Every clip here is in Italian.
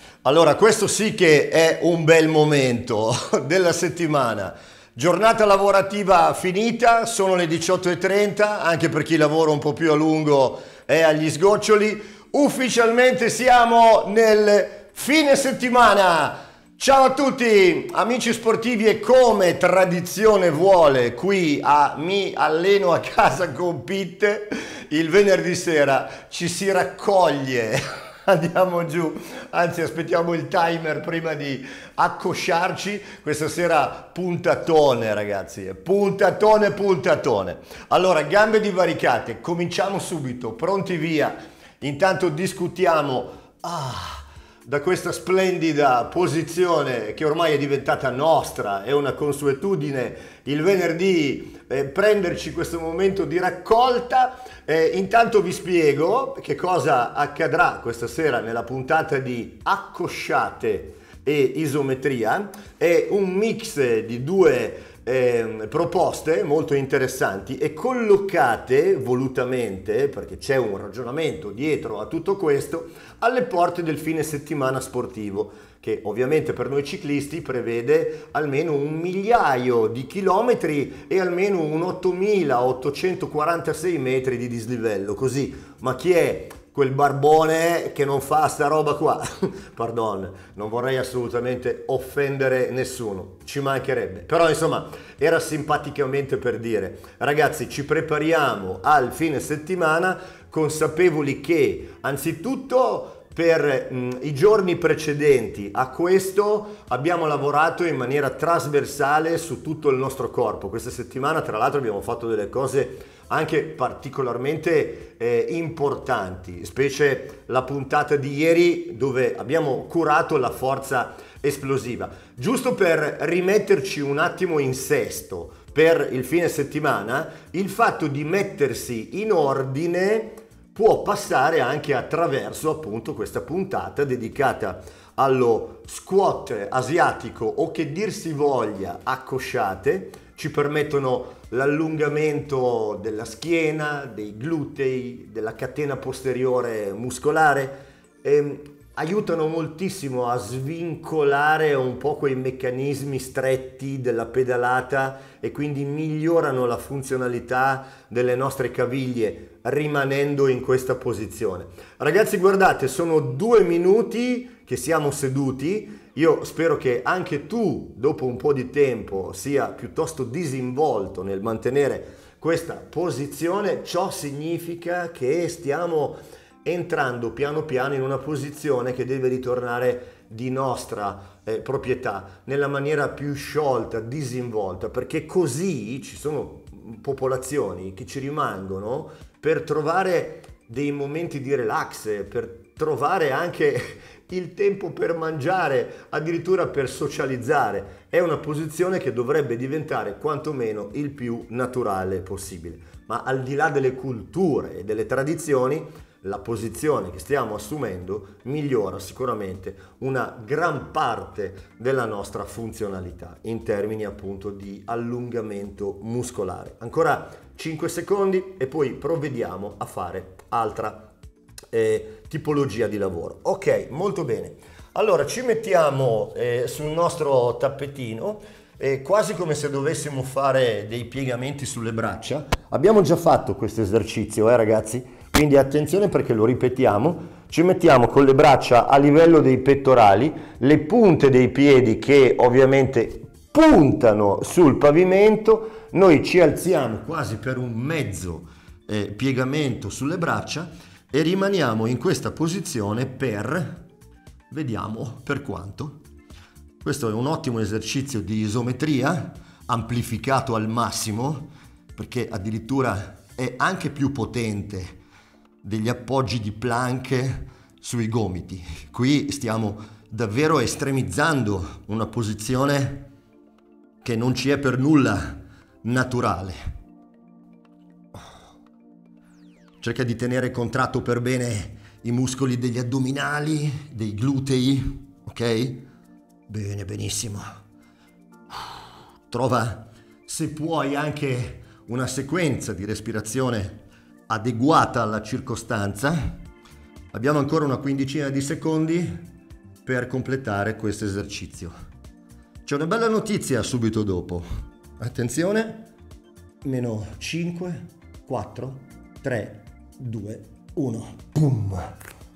Allora, questo sì che è un bel momento della settimana. Giornata lavorativa finita, sono le 18:30, anche per chi lavora un po' più a lungo è agli sgoccioli. Ufficialmente siamo nel fine settimana. Ciao a tutti amici sportivi e come tradizione vuole qui a Mi Alleno a Casa con Pit, il venerdì sera ci si raccoglie. Andiamo giù, anzi aspettiamo il timer prima di accosciarci. Questa sera puntatone ragazzi, puntatone puntatone. Allora, gambe divaricate, cominciamo subito, pronti via. Intanto discutiamo da questa splendida posizione che ormai è diventata nostra, è una consuetudine il venerdì prenderci questo momento di raccolta. Intanto vi spiego che cosa accadrà questa sera nella puntata di Accosciate e Isometria. È un mix di due proposte molto interessanti e collocate volutamente, perché c'è un ragionamento dietro a tutto questo, alle porte del fine settimana sportivo, che ovviamente per noi ciclisti prevede almeno 1.000.000 di chilometri e almeno un 8.846 metri di dislivello. Così, ma chi è quel barbone che non fa sta roba qua? Pardon, non vorrei assolutamente offendere nessuno, ci mancherebbe. Però insomma, era simpaticamente per dire, ragazzi, ci prepariamo al fine settimana consapevoli che anzitutto per i giorni precedenti a questo abbiamo lavorato in maniera trasversale su tutto il nostro corpo. Questa settimana tra l'altro abbiamo fatto delle cose anche particolarmente importanti, specie la puntata di ieri dove abbiamo curato la forza esplosiva. Giusto per rimetterci un attimo in sesto per il fine settimana, il fatto di mettersi in ordine può passare anche attraverso appunto questa puntata dedicata allo squat asiatico o che dir si voglia accosciate. Ci permettono l'allungamento della schiena, dei glutei, della catena posteriore muscolare, aiutano moltissimo a svincolare un po' quei meccanismi stretti della pedalata e quindi migliorano la funzionalità delle nostre caviglie rimanendo in questa posizione. Ragazzi, guardate, sono 2 minuti che siamo seduti. Io spero che anche tu, dopo un po' di tempo, sia piuttosto disinvolto nel mantenere questa posizione. Ciò significa che stiamo entrando piano piano in una posizione che deve ritornare di nostra proprietà, nella maniera più sciolta, disinvolta, perché così ci sono popolazioni che ci rimangono per trovare dei momenti di relax, per trovare anche il tempo per mangiare, addirittura per socializzare. È una posizione che dovrebbe diventare quantomeno il più naturale possibile. Ma al di là delle culture e delle tradizioni, la posizione che stiamo assumendo migliora sicuramente una gran parte della nostra funzionalità in termini appunto di allungamento muscolare. Ancora 5 secondi e poi provvediamo a fare altra tipologia di lavoro. Ok, molto bene. Allora ci mettiamo sul nostro tappetino, quasi come se dovessimo fare dei piegamenti sulle braccia. Abbiamo già fatto questo esercizio, ragazzi? Quindi attenzione perché lo ripetiamo. Ci mettiamo con le braccia a livello dei pettorali, le punte dei piedi che ovviamente puntano sul pavimento, noi ci alziamo quasi per un mezzo piegamento sulle braccia e rimaniamo in questa posizione per, vediamo per quanto. Questo è un ottimo esercizio di isometria, amplificato al massimo, perché addirittura è anche più potente degli appoggi di plank sui gomiti. Qui stiamo davvero estremizzando una posizione che non ci è per nulla naturale. Cerca di tenere contratto per bene i muscoli degli addominali, dei glutei, ok? Bene, benissimo. Trova, se puoi, anche una sequenza di respirazione adeguata alla circostanza. Abbiamo ancora una quindicina di secondi per completare questo esercizio. C'è una bella notizia subito dopo. Attenzione, meno 5, 4, 3, 2, 1. Boom!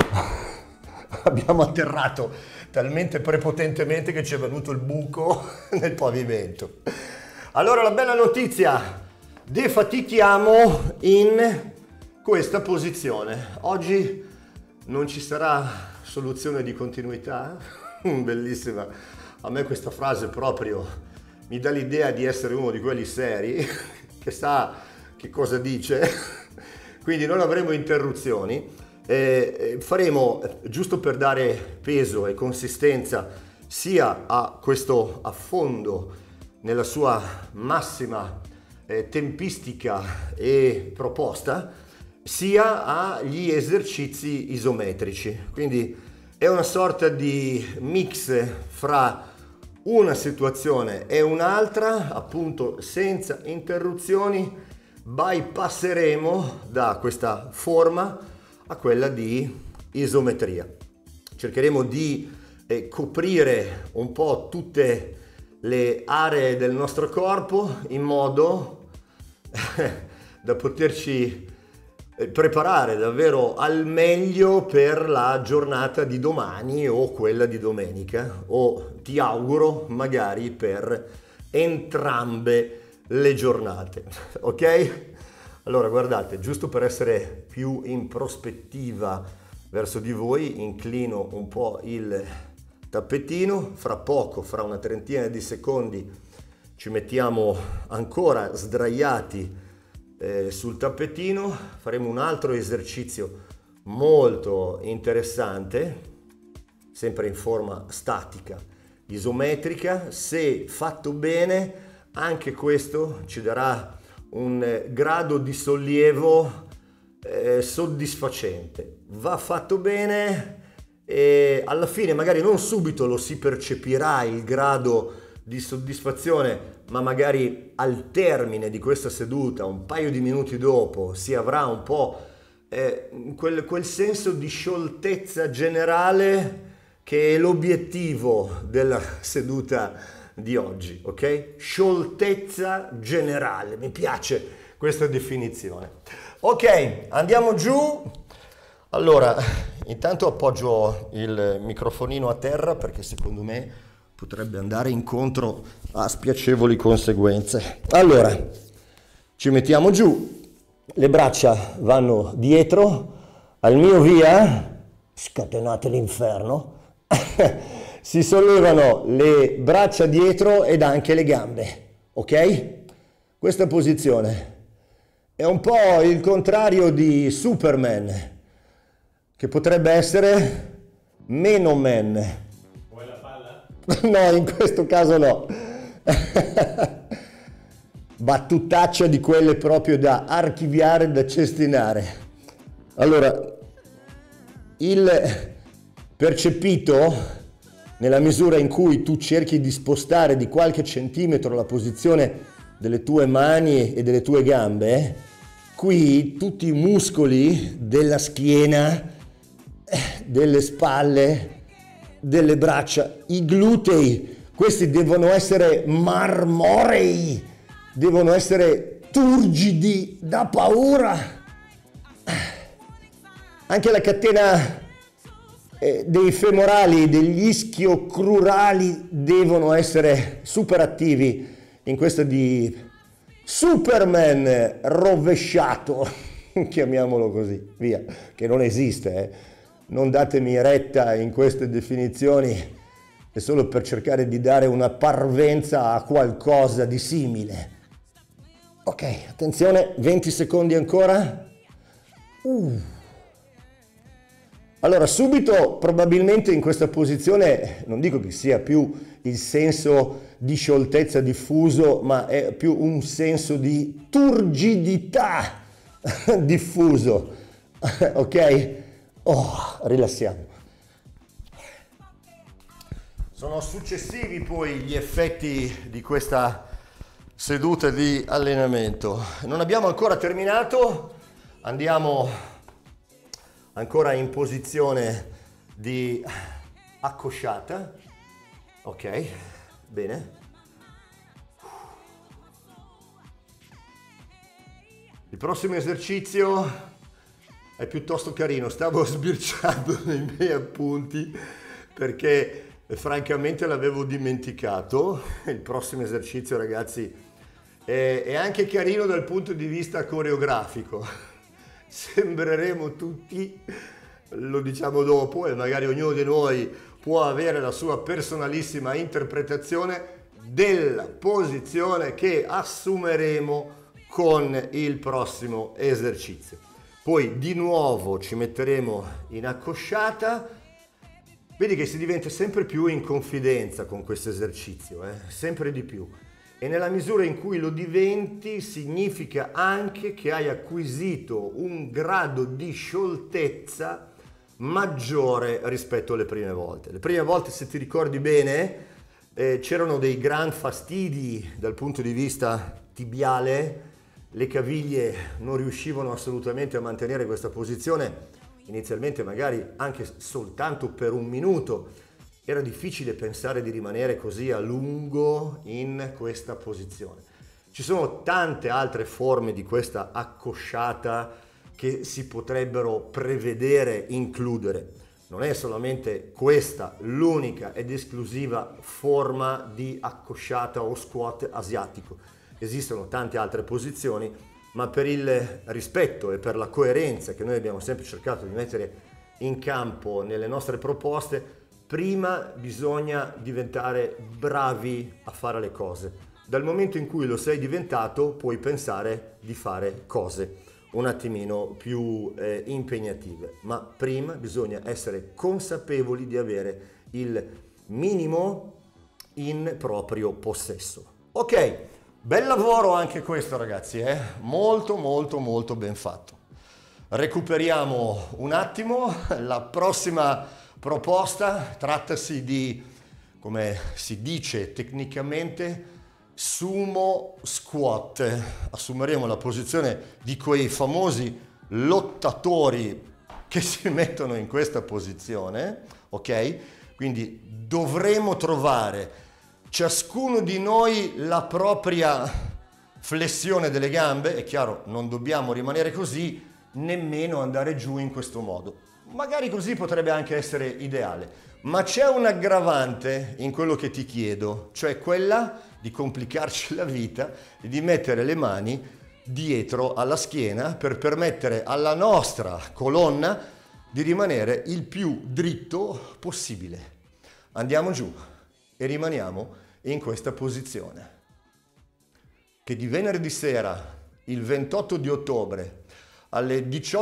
Abbiamo atterrato talmente prepotentemente che ci è venuto il buco nel pavimento. Allora la bella notizia, defatichiamo in questa posizione. Oggi non ci sarà soluzione di continuità. Bellissima. A me questa frase proprio mi dà l'idea di essere uno di quelli seri che sa che cosa dice. Quindi non avremo interruzioni. Faremo, giusto per dare peso e consistenza sia a questo affondo nella sua massima tempistica e proposta, sia agli esercizi isometrici. Quindi è una sorta di mix fra una situazione e un'altra, appunto senza interruzioni. Bypasseremo da questa forma a quella di isometria. Cercheremo di coprire un po' tutte le aree del nostro corpo in modo da poterci preparare davvero al meglio per la giornata di domani o quella di domenica, o ti auguro magari per entrambe le giornate, ok? Allora guardate, giusto per essere più in prospettiva verso di voi, inclino un po' il tappetino. Fra poco, fra una trentina di secondi, ci mettiamo ancora sdraiati sul tappetino. Faremo un altro esercizio molto interessante, sempre in forma statica, isometrica. Se fatto bene, anche questo ci darà un grado di sollievo soddisfacente. Va fatto bene e alla fine magari non subito lo si percepirà il grado di soddisfazione, ma magari al termine di questa seduta, un paio di minuti dopo, si avrà un po' quel senso di scioltezza generale che è l'obiettivo della seduta di oggi, ok? Scioltezza generale, mi piace questa definizione. Ok, andiamo giù. Allora, intanto appoggio il microfonino a terra perché secondo me potrebbe andare incontro a spiacevoli conseguenze. Allora, ci mettiamo giù, le braccia vanno dietro, al mio via, scatenate l'inferno. Si sollevano le braccia dietro ed anche le gambe, ok? Questa posizione è un po' il contrario di Superman, che potrebbe essere meno man. Vuoi la palla? No, in questo caso no. Battutaccia di quelle proprio da archiviare, da cestinare. Allora, il percepito, nella misura in cui tu cerchi di spostare di qualche centimetro la posizione delle tue mani e delle tue gambe, qui tutti i muscoli della schiena, delle spalle, delle braccia, i glutei, questi devono essere marmorei, devono essere turgidi da paura. Anche la catena dei femorali, degli ischio-crurali devono essere super attivi in questa di Superman rovesciato, chiamiamolo così, via, che non esiste, Non datemi retta in queste definizioni, è solo per cercare di dare una parvenza a qualcosa di simile. Ok, attenzione, 20 secondi ancora. Allora, subito, probabilmente in questa posizione, non dico che sia più il senso di scioltezza diffuso, ma è più un senso di turgidità diffuso, ok? Oh, rilassiamo. Sono successivi poi gli effetti di questa seduta di allenamento. Non abbiamo ancora terminato, andiamo ancora in posizione di accosciata, ok, bene. Il prossimo esercizio è piuttosto carino, stavo sbirciando nei miei appunti perché francamente l'avevo dimenticato. Il prossimo esercizio, ragazzi, è anche carino dal punto di vista coreografico. Sembreremo tutti, lo diciamo dopo, e magari ognuno di noi può avere la sua personalissima interpretazione della posizione che assumeremo con il prossimo esercizio. Poi di nuovo ci metteremo in accosciata. Vedi che si diventa sempre più in confidenza con questo esercizio, sempre di più. E nella misura in cui lo diventi significa anche che hai acquisito un grado di scioltezza maggiore rispetto alle prime volte. Le prime volte, se ti ricordi bene, c'erano dei gran fastidi dal punto di vista tibiale, le caviglie non riuscivano assolutamente a mantenere questa posizione, inizialmente magari anche soltanto per un minuto. Era difficile pensare di rimanere così a lungo in questa posizione. Ci sono tante altre forme di questa accosciata che si potrebbero prevedere, includere. Non è solamente questa l'unica ed esclusiva forma di accosciata o squat asiatico. Esistono tante altre posizioni, ma per il rispetto e per la coerenza che noi abbiamo sempre cercato di mettere in campo nelle nostre proposte, prima bisogna diventare bravi a fare le cose. Dal momento in cui lo sei diventato, puoi pensare di fare cose un attimino più impegnative, ma prima bisogna essere consapevoli di avere il minimo in proprio possesso. Ok. Bel lavoro anche questo, ragazzi, molto molto molto ben fatto. Recuperiamo un attimo. La prossima proposta trattasi di, come si dice tecnicamente, sumo squat. Assumeremo la posizione di quei famosi lottatori che si mettono in questa posizione, ok? Quindi dovremo trovare ciascuno di noi la propria flessione delle gambe. È chiaro, non dobbiamo rimanere così, nemmeno andare giù in questo modo. Magari così potrebbe anche essere ideale, ma c'è un aggravante in quello che ti chiedo, cioè quella di complicarci la vita e di mettere le mani dietro alla schiena per permettere alla nostra colonna di rimanere il più dritto possibile. Andiamo giù e rimaniamo in questa posizione, che di venerdì sera, il 28 di ottobre, alle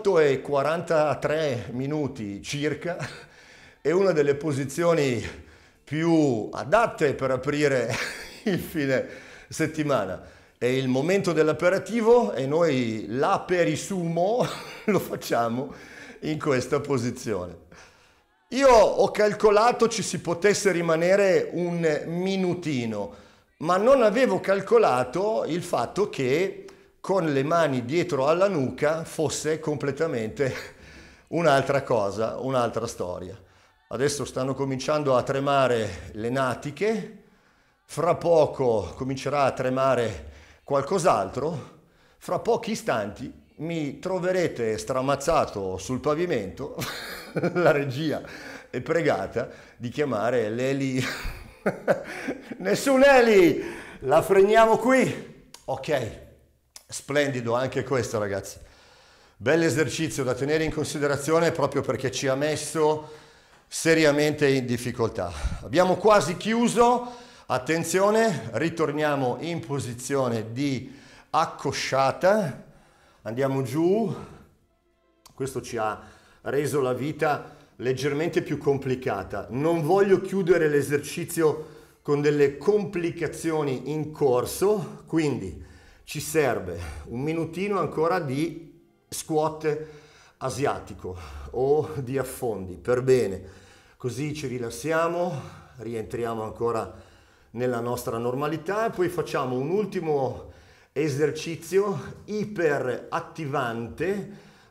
18:43 minuti circa, è una delle posizioni più adatte per aprire il fine settimana. È il momento dell'aperitivo e noi l'aperisumo lo facciamo in questa posizione. Io ho calcolato ci si potesse rimanere un minutino, ma non avevo calcolato il fatto che con le mani dietro alla nuca fosse completamente un'altra cosa, un'altra storia. Adesso stanno cominciando a tremare le natiche, fra poco comincerà a tremare qualcos'altro, fra pochi istanti mi troverete stramazzato sul pavimento. La regia è pregata di chiamare l'Eli. Nessun Eli! La freniamo qui. Ok, splendido anche questo, ragazzi. Bell'esercizio da tenere in considerazione proprio perché ci ha messo seriamente in difficoltà. Abbiamo quasi chiuso. Attenzione, ritorniamo in posizione di accosciata. Andiamo giù. Questo ci ha reso la vita leggermente più complicata. Non voglio chiudere l'esercizio con delle complicazioni in corso, quindi ci serve un minutino ancora di squat asiatico o di affondi, per bene. Così ci rilassiamo, rientriamo ancora nella nostra normalità e poi facciamo un ultimo esercizio iperattivante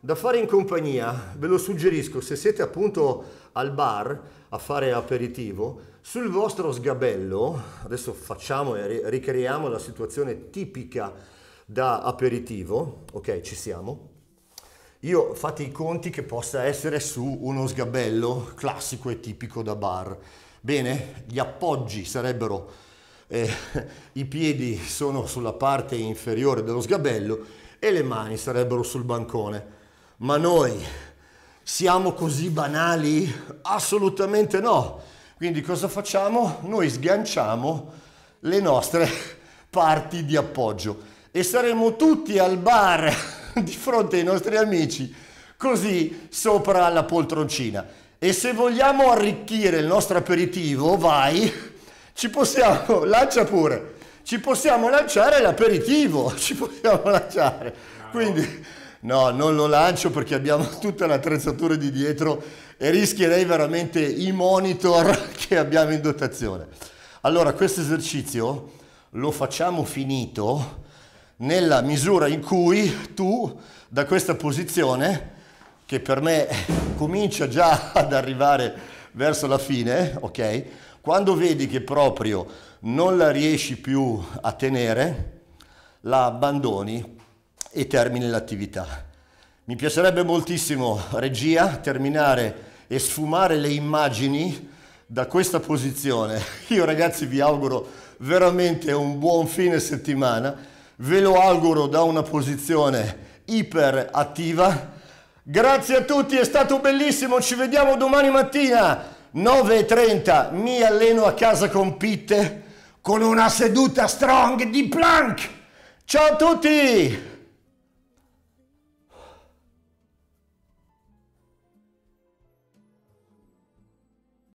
da fare in compagnia, ve lo suggerisco, se siete appunto al bar a fare aperitivo, sul vostro sgabello, adesso facciamo e ricreiamo la situazione tipica da aperitivo, ok, ci siamo. Io fate i conti che possa essere su uno sgabello classico e tipico da bar. Bene, gli appoggi sarebbero, i piedi sono sulla parte inferiore dello sgabello e le mani sarebbero sul bancone. Ma noi siamo così banali? Assolutamente no. Quindi cosa facciamo? Noi sganciamo le nostre parti di appoggio e saremo tutti al bar di fronte ai nostri amici, così sopra la poltroncina. E se vogliamo arricchire il nostro aperitivo, vai, ci possiamo, lancia pure, ci possiamo lanciare l'aperitivo, ci possiamo lanciare. Quindi, no, non lo lancio perché abbiamo tutta l'attrezzatura di dietro e rischierei veramente i monitor che abbiamo in dotazione. Allora, questo esercizio lo facciamo finito nella misura in cui tu, da questa posizione, che per me comincia già ad arrivare verso la fine, ok? Quando vedi che proprio non la riesci più a tenere, la abbandoni e termini l'attività. Mi piacerebbe moltissimo, regia, terminare e sfumare le immagini da questa posizione. Io ragazzi vi auguro veramente un buon fine settimana, ve lo auguro da una posizione iper attiva. Grazie a tutti, è stato bellissimo, ci vediamo domani mattina 9:30, mi alleno a casa con Pitte con una seduta strong di plank. Ciao a tutti!